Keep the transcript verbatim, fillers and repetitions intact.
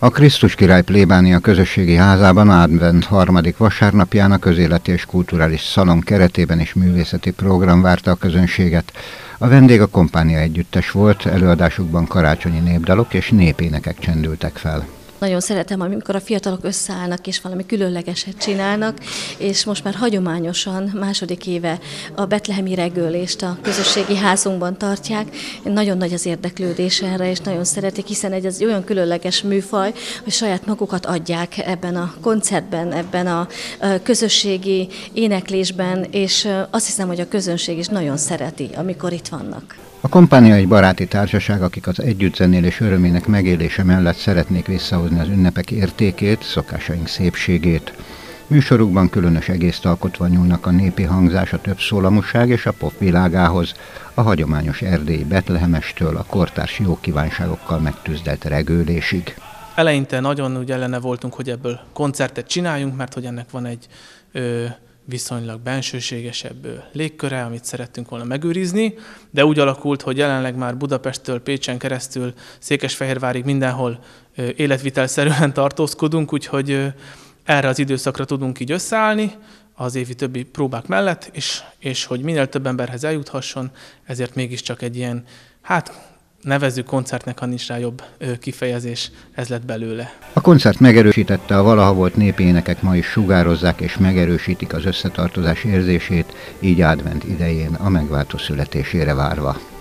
A Krisztus Király plébánia közösségi házában advent harmadik vasárnapján a közéleti és kulturális szalon keretében is művészeti program várta a közönséget. A vendég a Kompánia Együttes volt, előadásukban karácsonyi népdalok és népénekek csendültek fel. Nagyon szeretem, amikor a fiatalok összeállnak és valami különlegeset csinálnak, és most már hagyományosan második éve a betlehemi reggelést a közösségi házunkban tartják. Nagyon nagy az érdeklődés erre, és nagyon szeretik, hiszen egy az olyan különleges műfaj, hogy saját magukat adják ebben a koncertben, ebben a közösségi éneklésben, és azt hiszem, hogy a közönség is nagyon szereti, amikor itt vannak. A Kompánia egy baráti társaság, akik az együttzenélés örömének megélése mellett szeretnék visszahozni az ünnepek értékét, szokásaink szépségét. Műsorukban különös egészt alkotva nyúlnak a népi hangzás, a többszólamúság és a pop világához, a hagyományos erdélyi betlehemestől a kortárs jó kívánságokkal megtűzdelt reggelésig. Eleinte nagyon úgy ellene voltunk, hogy ebből koncertet csináljunk, mert hogy ennek van egy ö, viszonylag bensőségesebb légköre, amit szerettünk volna megőrizni, de úgy alakult, hogy jelenleg már Budapesttől Pécsen keresztül Székesfehérvárig mindenhol életvitelszerűen tartózkodunk, úgyhogy erre az időszakra tudunk így összeállni az évi többi próbák mellett, és, és hogy minél több emberhez eljuthasson, ezért mégiscsak egy ilyen, hát nevezzük koncertnek, ha nincs rá jobb kifejezés, ez lett belőle. A koncert megerősítette, a valaha volt népi énekek ma is sugározzák és megerősítik az összetartozás érzését, így advent idején a megváltó születésére várva.